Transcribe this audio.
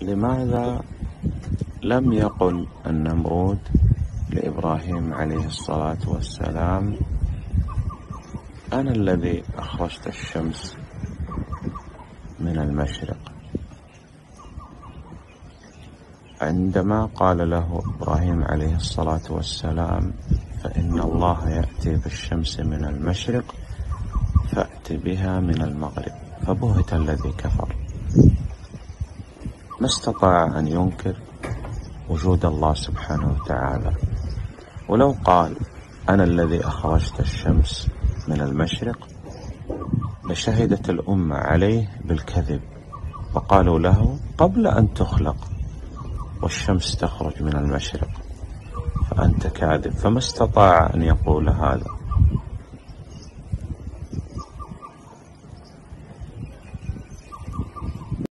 لماذا لم يقل النمرود لإبراهيم عليه الصلاة والسلام: أنا الذي أخرجت الشمس من المشرق؟ عندما قال له إبراهيم عليه الصلاة والسلام: فإن الله يأتي بالشمس من المشرق فأت بها من المغرب، فبهت الذي كفر، ما استطاع أن ينكر وجود الله سبحانه وتعالى. ولو قال: أنا الذي أخرجت الشمس من المشرق، لشهدت الأمة عليه بالكذب، وقالوا له: قبل أن تخلق والشمس تخرج من المشرق، فأنت كاذب. فما استطاع أن يقول هذا.